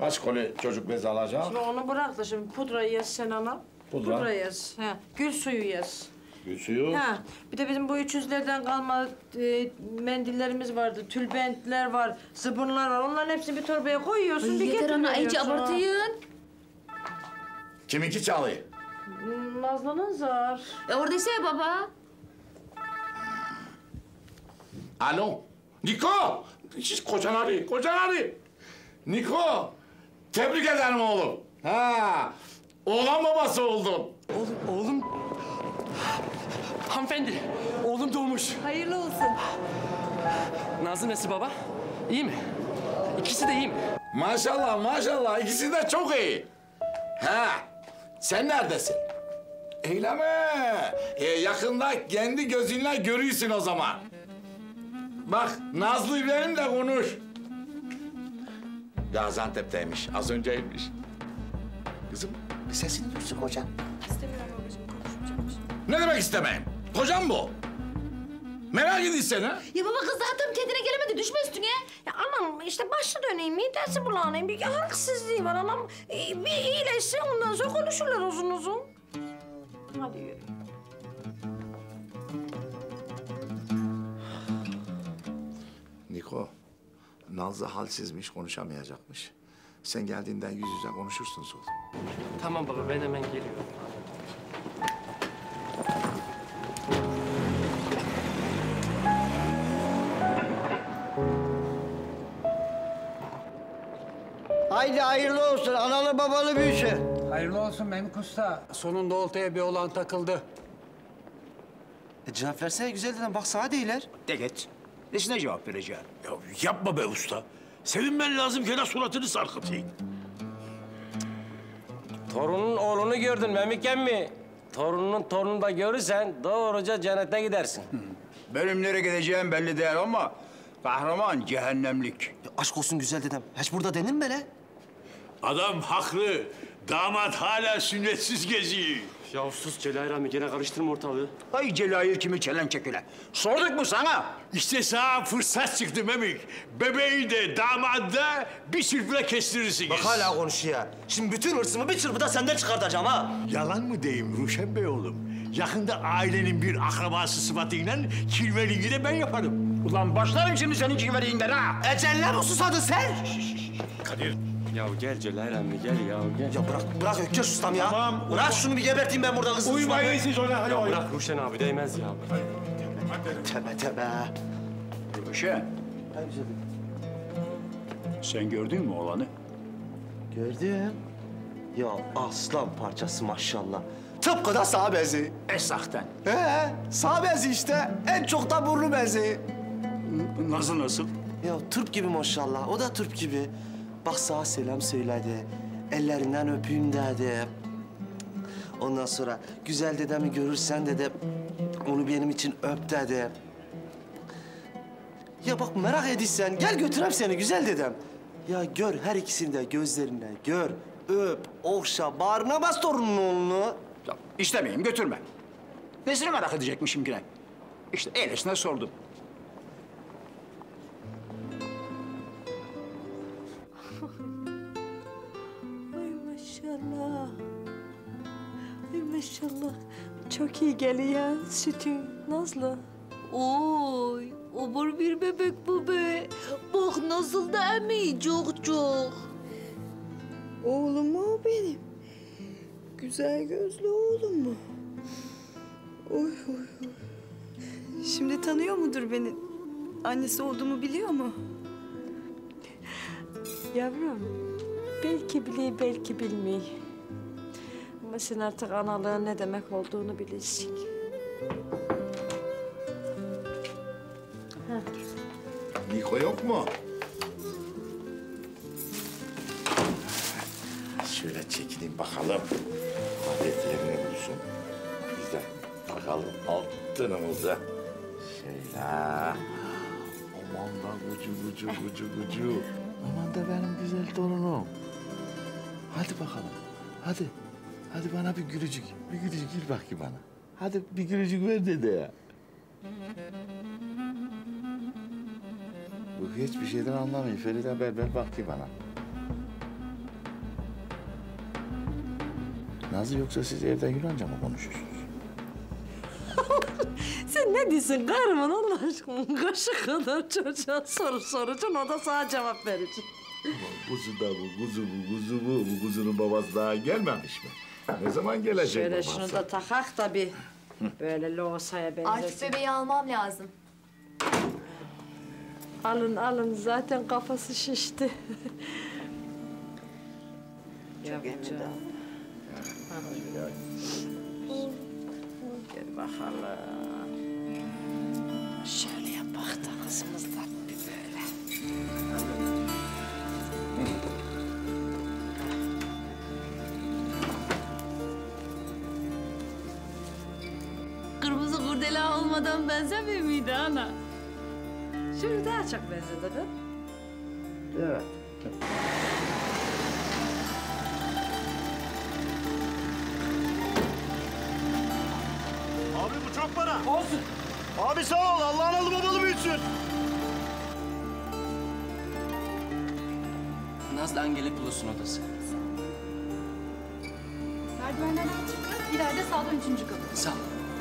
Kaç koli çocuk bezi alacağım? Şimdi onu bırak da şimdi pudrayı yaz sen ana. Pudra? yaz. Ha. Gül suyu yaz. Gül suyu. Ha. Bir de bizim bu 300'lerden kalma mendillerimiz vardı. Tülbentler var, zıbınlar var. Onların hepsini bir torbaya koyuyorsun. Ay, bir yeter ana, iyice getiriveriyorsun. abartıyın. Kiminki çalıyor? Nazlı'nın zar. Oradaysa ya baba. Alo, Niko! Kocan arıyor. Niko, tebrik ederim oğlum. Ha, oğlan babası oldun. Oğlum... Hanımefendi, oğlum doğmuş. Hayırlı olsun. Nazlı nasıl baba? İyi mi? İkisi de iyi mi? Maşallah, ikisi de çok iyi. Ha, sen neredesin? Öyle mi? Yakında kendi gözünle görürsün o zaman. Bak, Nazlı benimle konuş. Gaziantep'teymiş, az önceymiş. Kızım, bir sesini duysun kocan. İstemiyorum babacığım, konuşmayacağım şimdi. Ne demek istemeyim? Kocam bu. Merak ediyorsun ha? Ya baba kız daha tam kendine gelemedi. Düşme üstüne. Ya anam işte başı döneyim, midesi bulanayım. Bir halsizliği var anam. Bir iyileşsin ondan sonra konuşurlar uzun uzun. Hadi yürü. Niko, Nazlı halsizmiş, konuşamayacakmış. Sen geldiğinden yüz yüze konuşursunuz oğlum. Tamam baba, ben hemen geliyorum. Haydi hayırlı olsun, analı babalı büyüsün. Hayırlı olsun Memik Usta. Sonunda oltaya bir oğlan takıldı. Cevap versene güzel dedem, bak sana değiller. De git. Nesine cevap vereceğim? Ya yapma be usta. Sevinmen lazım gene suratını sarkıtayım. Torunun oğlunu gördün Memik emmi. Torununun torununu da görürsen doğruca cennete gidersin. Benim nereye gideceğim belli değil ama kahraman cehennemlik. Ya aşk olsun güzel dedem, hiç burada denir mi le? Adam haklı. Damat hala sünnetsiz geziyor. Ya sus Celal Rami, gene karıştırma ortalığı. Ay Celahir kimi çelen çekile. Sorduk mu sana? İşte sana fırsat çıktı Memik. Bebeği de damadı da bir çırpıda kestirirsiniz. Bak hala konuşuyor. Şimdi bütün hırsımı bir çırpıda senden çıkartacağım ha. Yalan mı diyeyim Ruşen Bey oğlum? Yakında ailenin bir akrabası sıfatıyla kirveliğini de ben yaparım. Ulan başlarım şimdi senin kirveliğinden ha. Ecelle mi susadın sen? Kadir. Ya gel Celal Rami, gel ya gel. Ya bırak Ökkeş ustam ya. Tamam. Bırak şunu bir geberteyim ben burada kızım. Uyumayın siz ona, hadi Ya oyun. bırak Ruşen abi, değmez ya. Tebe. Ruşen. Sen gördün mü oğlanı? Gördüm. Ya aslan parçası maşallah. Tıpkı da sağ bezi. Esahten. Sağ bezi işte. En çok da burnu bezi. Nasıl? Ya Türk gibi maşallah. O da Türk gibi. Bak sağa selam söyledi. Ellerinden öpeyim dedi. Ondan sonra güzel dedemi görürsen dedi. Onu benim için öp dedi. Ya bak merak ediysen gel götüreyim seni güzel dedem. Ya gör her ikisini de gözlerine gör. Öp, okşa, bağrına bas torunun oğlunu. Ya, İstemeyeyim götürme. Nesini merak edecekmişim yine? İşte öylesine sordum. Ay maşallah. Ay maşallah. Çok iyi geliyor sütün Nazlı. Oy, obur bir bebek bu be. Bak nasıl da emiyor çok. Oğlum mu o benim? Güzel gözlü oğlum mu? Oy. Şimdi tanıyor mudur beni? Annesi olduğumu biliyor mu? Yavrum, belki biliyor, belki bilmiyor. Ama sen artık analığın ne demek olduğunu bilirsin. Niko yok mu? Şöyle çekileyim bakalım. Adet yerini bulsun. Biz de bakalım altınımıza. Şöyle. Aman da gucu. Aman da benim güzel torunum. Hadi bakalım. Hadi. Hadi bana bir gülücük. Bir gülücük ver bakayım bana. Hadi bir gülücük ver dede ya. Bu hiçbir şeyden anlamıyor. Feride ver bakayım bana. Nazlı yoksa siz evde Yunanca mı konuşuyorsunuz? Sen ne diyorsun karımın Allah aşkına? Kaşı kadar çocuğa soru soracaksın, o da sana cevap verecek. Kuzu da bu kuzunun babası daha gelmemiş mi? Ne zaman gelecek Şöyle babası? şunu da takak da bir böyle loğusaya benzesin. Artık bebeği almam lazım. Alın zaten kafası şişti. Yapacağım. Gel bakalım. Şöyle yap bak da kızımızdan bir böyle. Kırmızı kurdela olmadan benzemiyor muydu ana? Şimdi daha çok benzedi kız. Evet. Abi bu çok para. Olsun. Abi sağ ol. Allah analı babalı büyütsün. Nazlı Angel'e Plus'un odası. Merdivenlerden çıkın. İleride sağda 3. kapı. Sağ ol.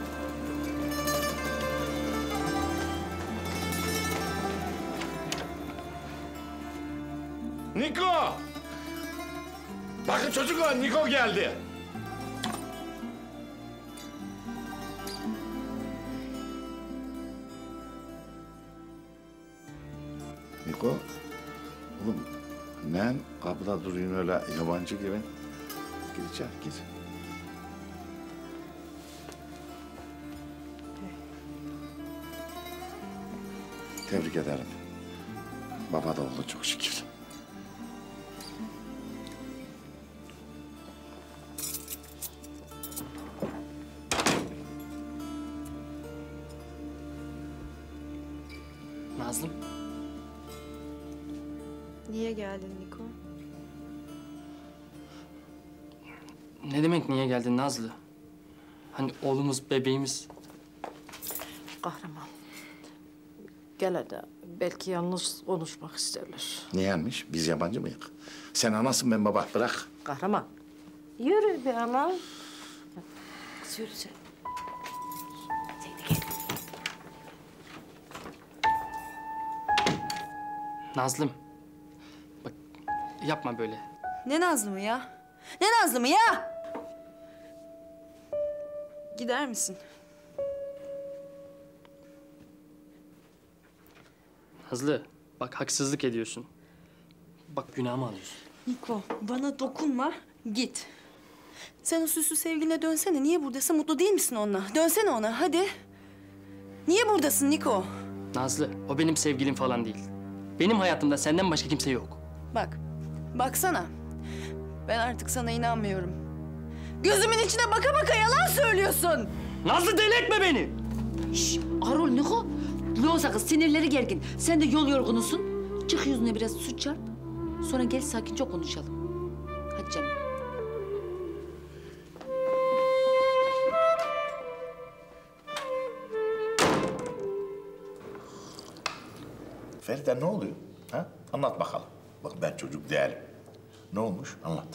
Niko! Bakın çocuklar, Niko geldi. Niko, oğlum ne kapıda duruyorsun öyle yabancı gibi? Git içeri, git. Tebrik ederim. Baba da oldu çok şükür. Nazlım. Niye geldin Niko? Ne demek niye geldin Nazlı? Hani oğlumuz, bebeğimiz. Kahraman. Gel hadi. Belki yalnız konuşmak isterler. Niyenmiş? Biz yabancı mıyız? Sen anasın, ben baba. Bırak. Kahraman. Yürü bir ana. Kız yürü sen. Nazlım. Bak yapma böyle. Ne Nazlı mı ya? Ne Nazlı mı ya? Gider misin? Nazlı bak haksızlık ediyorsun. Bak günahımı alıyorsun. Niko bana dokunma git. Sen o süslü sevgiline dönsene. Niye buradasın? Mutlu değil misin onunla? Dönsene ona hadi. Niye buradasın Niko? Nazlı o benim sevgilim falan değil. Benim hayatımda senden başka kimse yok. Bak. Baksana. Ben artık sana inanmıyorum. Gözümün içine baka baka yalan söylüyorsun. Nazlı deli etme beni. Şşş Arul Niko. Loğusa kız sinirleri gergin. Sen de yol yorgunusun. Çık yüzüne biraz su çarp. Sonra gel sakince konuşalım. Hadi canım. Feride ne oluyor? Ha? Anlat bakalım. Bak ben çocuk değilim. Ne olmuş? Anlat.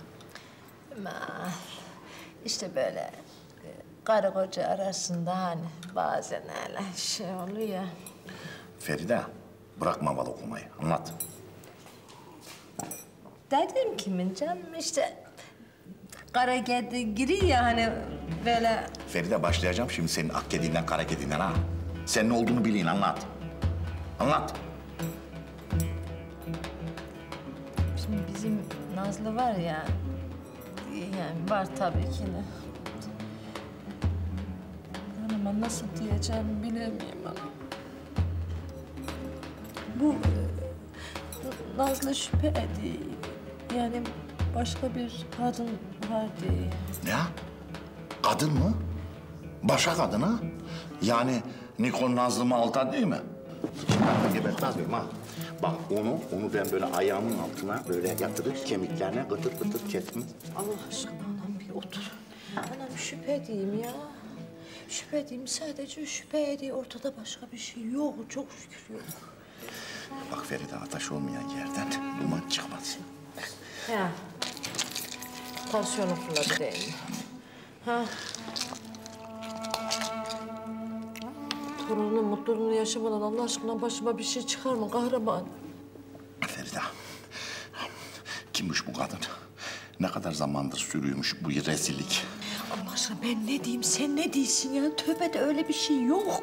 İşte böyle karı koca arasında hani bazen öyle şey oluyor. Feride, bırakma bal okumayı. Anlat. Dedim kimin canım işte kara kedi giriyor ya hani böyle. Feride başlayacağım şimdi senin ak kedinden, kara kedinden ha. Senin ne olduğunu bilin, anlat. Anlat. Şimdi bizim Nazlı var ya, yani var tabii ki de. Ama nasıl diyeceğimi bilemiyorum ama. Bu Nazlı şüphe ediyor. Yani başka bir kadın var diye. Ne? Kadın mı? Başka kadın ha? Yani Niko Nazlı'mı altan değil mi? Ben gebertmez miyim ha? Bak onu ben böyle ayağımın altına böyle yatırıp kemiklerine gıtır gıtır kestim. Allah aşkına anam bir otur. Anam şüphe edeyim ya. Şüphe edeyim, sadece şüphe edeyim. Ortada başka bir şey yok, çok şükür yok. Bak Feride, ateş olmayan yerden duman çıkmaz. Ya, tansiyonu fırladı değil mi? Ha. Torunun mutluluğunu yaşamadan Allah aşkına başıma bir şey çıkarma kahraman. Feride, kimmiş bu kadın? Ne kadar zamandır sürüyormuş bu rezillik? Allah aşkına ben ne diyeyim, sen ne diyorsun ya? Tövbede öyle bir şey yok.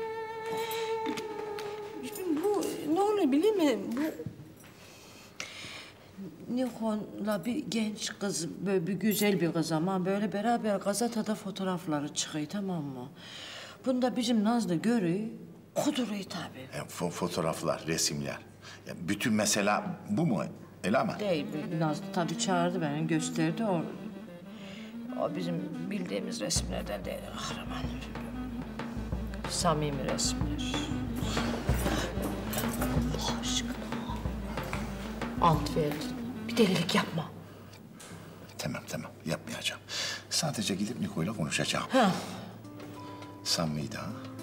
Bu ne oluyor biliyor musun? Bu Nikon'la bir genç kız, böyle bir güzel bir kız ama böyle beraber gazetede fotoğrafları çıkıyor, tamam mı? Bunda bizim Nazlı görüyor, kuduruyor tabii. Fotoğraflar, resimler. Bütün mesela bu mu? Öyle mi? Değil, Nazlı tabii çağırdı beni, gösterdi. O bizim bildiğimiz resimlerden değil, kahraman. Samimi resimler. Allah aşkına. Ant verdin. Bir delilik yapma. Tamam, yapmayacağım. Sadece gidip Niko'yla konuşacağım. Ha. Samimiydi ha?